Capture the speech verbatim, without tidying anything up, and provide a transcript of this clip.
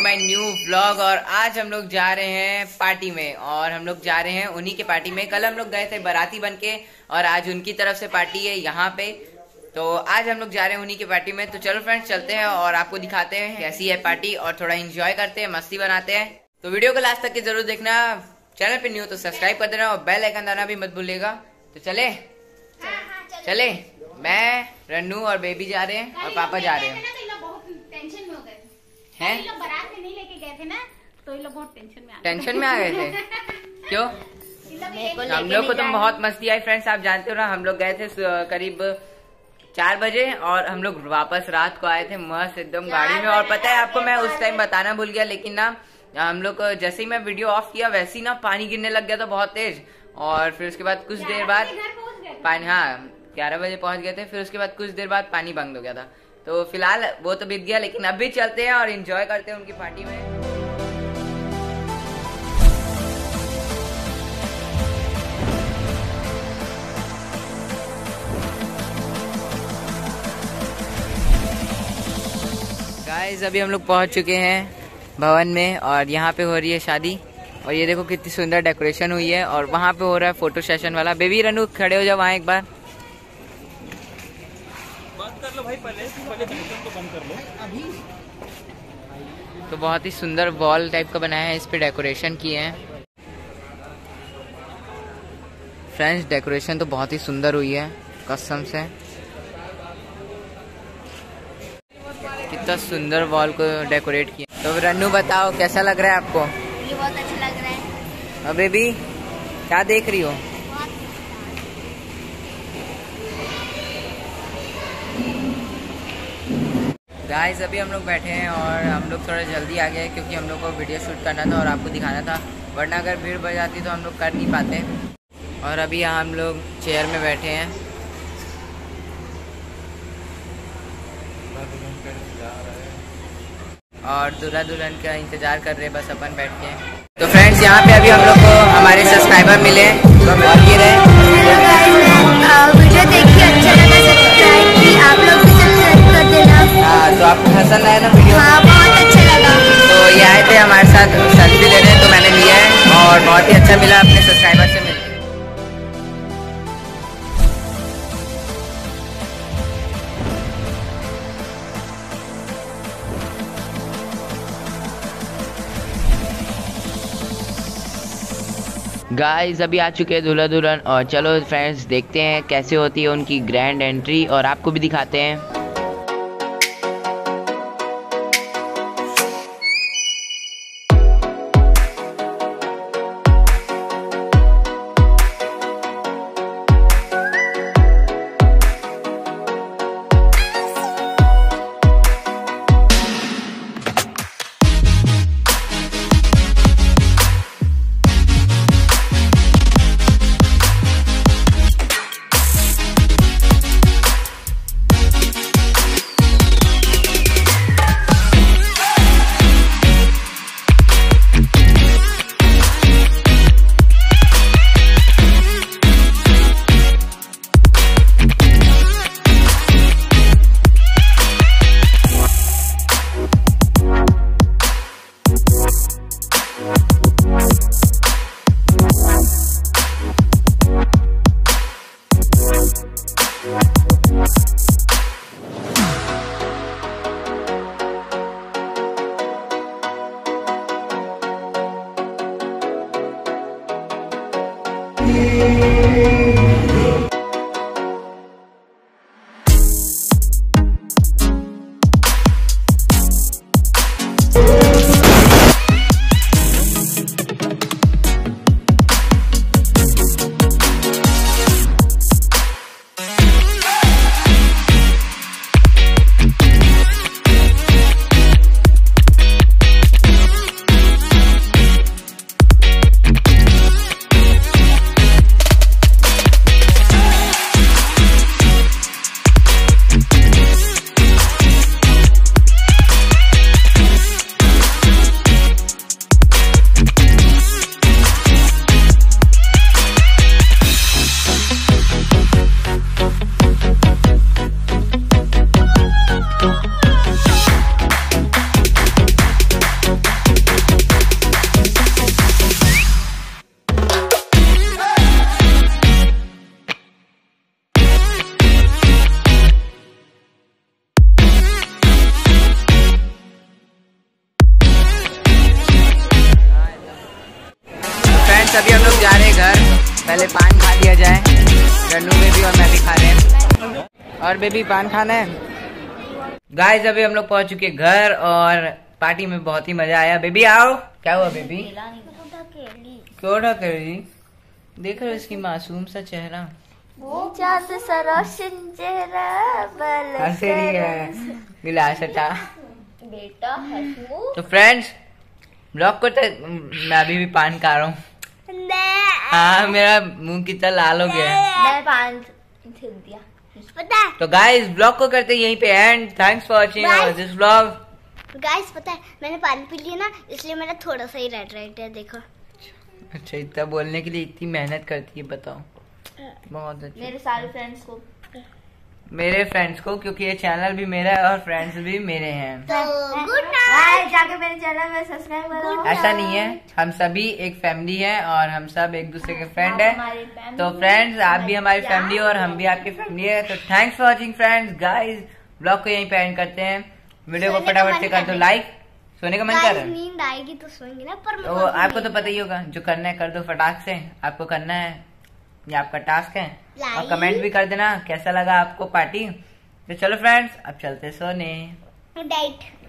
My new vlog. और आज हम लोग जा रहे हैं पार्टी में, और हम लोग जा रहे हैं उन्हीं के पार्टी में। कल हम लोग गए थे बाराती बन के, और आज उनकी तरफ से पार्टी है यहाँ पे। तो आज हम लोग जा रहे हैं उन्हीं के पार्टी में। तो चलो फ्रेंड्स चलते हैं और आपको दिखाते हैं कैसी है पार्टी, और थोड़ा एंजॉय करते हैं, मस्ती बनाते हैं। तो वीडियो को लास्ट तक के जरूर देखना। चैनल पे न्यू तो सब्सक्राइब कर देना और बेल आइकन दबाना भी मत भूलिएगा। तो चले चले मैं, रन्नू और बेबी जा रहे हैं और पापा जा रहे हैं। टेंशन में हो गए थे हैं? ये लोग बारात में नहीं लेके गए थे ना, तो ये लोग बहुत टेंशन में आ गए। टेंशन में आ गए थे क्यों? हम लोग को तो बहुत मस्ती आई फ्रेंड्स। आप जानते हो ना, हम लोग गए थे करीब चार बजे और हम लोग वापस रात को आए थे मस्त एकदम गाड़ी में। और पता है आपको, मैं उस टाइम बताना भूल गया, लेकिन ना हम लोग जैसे ही मैं वीडियो ऑफ किया वैसे ही ना पानी गिरने लग गया था बहुत तेज। और फिर उसके बाद कुछ देर बाद पानी, हाँ ग्यारह बजे पहुंच गए थे। फिर उसके बाद कुछ देर बाद पानी बंद हो गया था। तो फिलहाल वो तो बीत गया, लेकिन अब भी चलते हैं और एंजॉय करते हैं उनकी पार्टी में। गाइस अभी हम लोग पहुंच चुके हैं भवन में, और यहाँ पे हो रही है शादी। और ये देखो कितनी सुंदर डेकोरेशन हुई है, और वहाँ पे हो रहा है फोटो सेशन वाला। बेबी रनू खड़े हो जाओ वहाँ एक बार। कर लो भाई, पहले पहले कनेक्शन तो बंद कर लो अभी। तो बहुत ही सुंदर वॉल टाइप का बनाया है, इस पे डेकोरेशन किए हैं फ्रेंड्स। डेकोरेशन तो बहुत ही सुंदर हुई है कसम से। कितना सुंदर वॉल को डेकोरेट किया। तो रन्नू बताओ कैसा लग रहा है आपको? ये बहुत अच्छा लग रहा है। और बेबी क्या देख रही हो? गाइस अभी हम लोग बैठे हैं और हम लोग थोड़ा जल्दी आ गए क्योंकि हम लोग को वीडियो शूट करना था और आपको दिखाना था, वरना अगर भीड़ बढ़ जाती तो हम लोग कर नहीं पाते। और अभी यहाँ हम लोग चेयर में बैठे हैं। और दूल्हा दुल्हन का इंतजार कर रहे हैं बस अपन बैठ के। तो फ्रेंड्स यहाँ पे अभी हम लोग को हमारे सब्सक्राइबर मिले, और ये रहे। वीडियो देखिए, अच्छा लगा सब्सक्राइब भी आप लोग भी सब्सक्राइब कर देना। हाँ तो आपको पसंद आया ना वीडियो? हाँ बहुत अच्छा लगा। तो ये आए थे हमारे साथ सेल्फी लेने, तो मैंने लिया है और बहुत ही अच्छा मिला अपने सब्सक्राइबर से मिलकर। गाइस अभी आ चुके हैं दूल्हा दुल्हन, और चलो फ्रेंड्स देखते हैं कैसे होती है उनकी ग्रैंड एंट्री, और आपको भी दिखाते हैं। फ्रेंड्स अभी हम लोग जा रहे हैं घर। पहले पान खा लिया जाए, रन्नू बेबी और मैं भी खा रहे हैं। और बेबी पान खाना है। गाइस अभी हम लोग पहुंच चुके घर और पार्टी में बहुत ही मजा आया। बेबी आओ। क्या हुआ बेबी? क्यों ढकेली? देख रहे हो इसकी मासूम सा चेहरा, हंस रही है गिलास हटा। बेटा तो फ्रेंड्स ब्लॉग को तो मैं अभी भी पान खा रहा हूँ। हाँ मेरा मुंह कितना लाल हो गया है। पान दिया पता है। तो गाइस ब्लॉग को करते हैं यहीं पे end. Thanks for watching this blog. Guys पता है मैंने पानी पी लिया ना, इसलिए मेरा थोड़ा सा ही रेड रेड है, देखो। अच्छा इतना बोलने के लिए इतनी मेहनत करती है, बताओ। बहुत अच्छा। मेरे सारे फ्रेंड्स को मेरे फ्रेंड्स को, क्योंकि ये चैनल भी मेरा है और फ्रेंड्स भी मेरे हैं। तो गुड नाइट। जाके मेरे चैनल में सब्सक्राइब करो। ऐसा नहीं है, हम सभी एक फैमिली है और हम सब एक दूसरे के फ्रेंड है। तो फ्रेंड्स आप भी हमारी फैमिली और हम भी आपकी फैमिली है। तो thanks for watching friends. Guys blog को यहीं पे एंड करते हैं। वीडियो को फटाफट से कर दो लाइक। सोने का मन कर रहा है? नींद आएगी तो सोएंगे ना, पर तो आपको तो पता ही होगा, जो करना है कर दो फटाक से। आपको करना है, ये आपका टास्क है। और कमेंट भी कर देना कैसा लगा आपको पार्टी। तो चलो फ्रेंड्स अब चलते सोने। Good night.